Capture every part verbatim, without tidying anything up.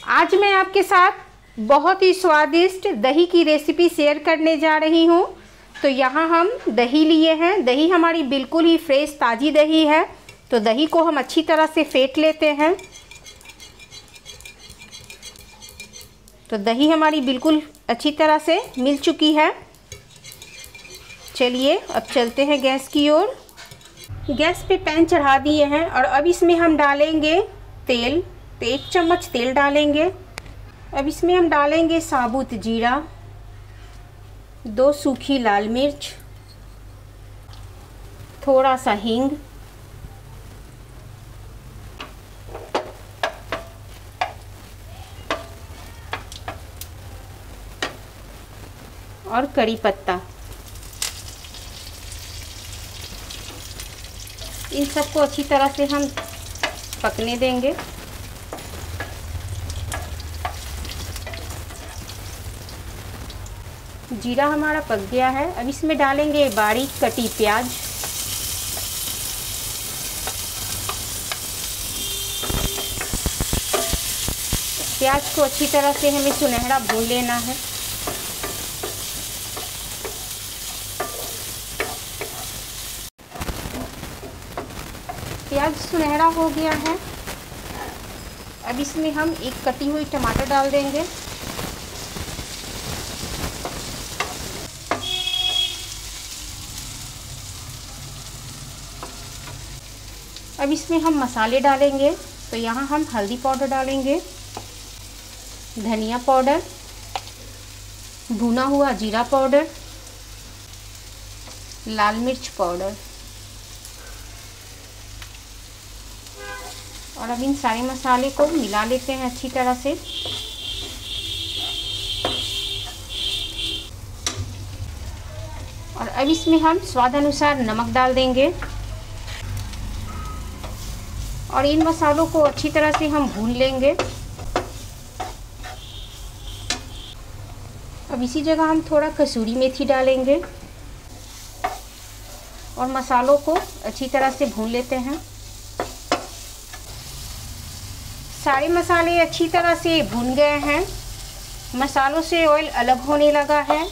आज मैं आपके साथ बहुत ही स्वादिष्ट दही की रेसिपी शेयर करने जा रही हूँ। तो यहाँ हम दही लिए हैं। दही हमारी बिल्कुल ही फ्रेश ताज़ी दही है। तो दही को हम अच्छी तरह से फेंट लेते हैं। तो दही हमारी बिल्कुल अच्छी तरह से मिल चुकी है। चलिए अब चलते हैं गैस की ओर। गैस पे पैन चढ़ा दिए हैं और अब इसमें हम डालेंगे तेल। तो एक चम्मच तेल डालेंगे। अब इसमें हम डालेंगे साबुत जीरा, दो सूखी लाल मिर्च, थोड़ा सा हींग और कड़ी पत्ता। इन सबको अच्छी तरह से हम पकने देंगे। जीरा हमारा पक गया है। अब इसमें डालेंगे बारीक कटी प्याज, प्याज को अच्छी तरह से हमें सुनहरा भून लेना है। प्याज सुनहरा हो गया है। अब इसमें हम एक कटी हुई टमाटर डाल देंगे। अब इसमें हम मसाले डालेंगे। तो यहाँ हम हल्दी पाउडर डालेंगे, धनिया पाउडर, भुना हुआ जीरा पाउडर, लाल मिर्च पाउडर। और अब इन सारे मसाले को मिला लेते हैं अच्छी तरह से। और अब इसमें हम स्वाद अनुसार नमक डाल देंगे। और इन मसालों को अच्छी तरह से हम भून लेंगे। अब इसी जगह हम थोड़ा कसूरी मेथी डालेंगे और मसालों को अच्छी तरह से भून लेते हैं। सारे मसाले अच्छी तरह से भून गए हैं। मसालों से ऑयल अलग होने लगा है।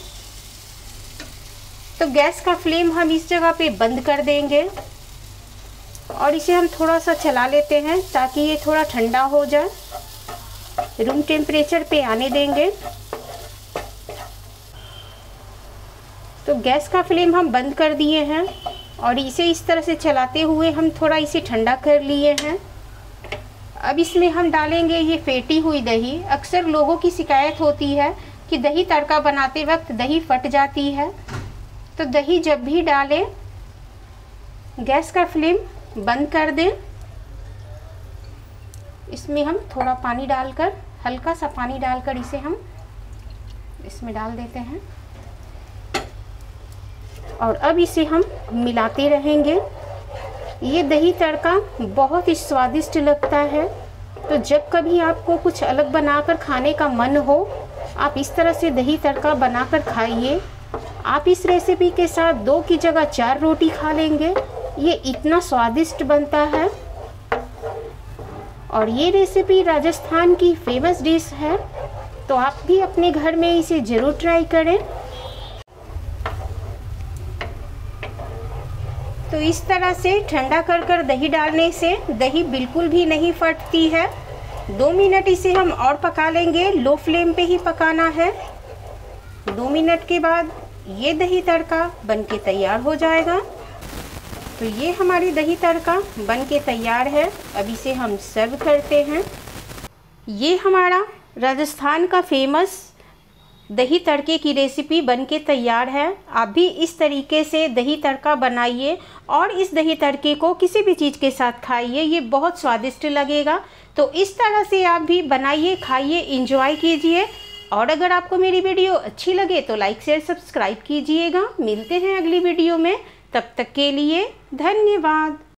तो गैस का फ्लेम हम इस जगह पे बंद कर देंगे और इसे हम थोड़ा सा चला लेते हैं ताकि ये थोड़ा ठंडा हो जाए। रूम टेम्परेचर पे आने देंगे। तो गैस का फ्लेम हम बंद कर दिए हैं और इसे इस तरह से चलाते हुए हम थोड़ा इसे ठंडा कर लिए हैं। अब इसमें हम डालेंगे ये फेंटी हुई दही। अक्सर लोगों की शिकायत होती है कि दही तड़का बनाते वक्त दही फट जाती है। तो दही जब भी डालें गैस का फ्लेम बंद कर दें। इसमें हम थोड़ा पानी डालकर, हल्का सा पानी डालकर इसे हम इसमें डाल देते हैं और अब इसे हम मिलाते रहेंगे। ये दही तड़का बहुत ही स्वादिष्ट लगता है। तो जब कभी आपको कुछ अलग बनाकर खाने का मन हो, आप इस तरह से दही तड़का बनाकर खाइए। आप इस रेसिपी के साथ दो की जगह चार रोटी खा लेंगे। ये इतना स्वादिष्ट बनता है। और ये रेसिपी राजस्थान की फेमस डिश है। तो आप भी अपने घर में इसे ज़रूर ट्राई करें। तो इस तरह से ठंडा कर कर दही डालने से दही बिल्कुल भी नहीं फटती है। दो मिनट इसे हम और पका लेंगे। लो फ्लेम पे ही पकाना है। दो मिनट के बाद ये दही तड़का बनके तैयार हो जाएगा। तो ये हमारी दही तड़का बनके तैयार है। अब इसे हम सर्व करते हैं। ये हमारा राजस्थान का फेमस दही तड़के की रेसिपी बनके तैयार है। आप भी इस तरीके से दही तड़का बनाइए और इस दही तड़के को किसी भी चीज़ के साथ खाइए। ये बहुत स्वादिष्ट लगेगा। तो इस तरह से आप भी बनाइए, खाइए, एंजॉय कीजिए। और अगर आपको मेरी वीडियो अच्छी लगे तो लाइक शेयर सब्सक्राइब कीजिएगा। मिलते हैं अगली वीडियो में। तब तक के लिए धन्यवाद।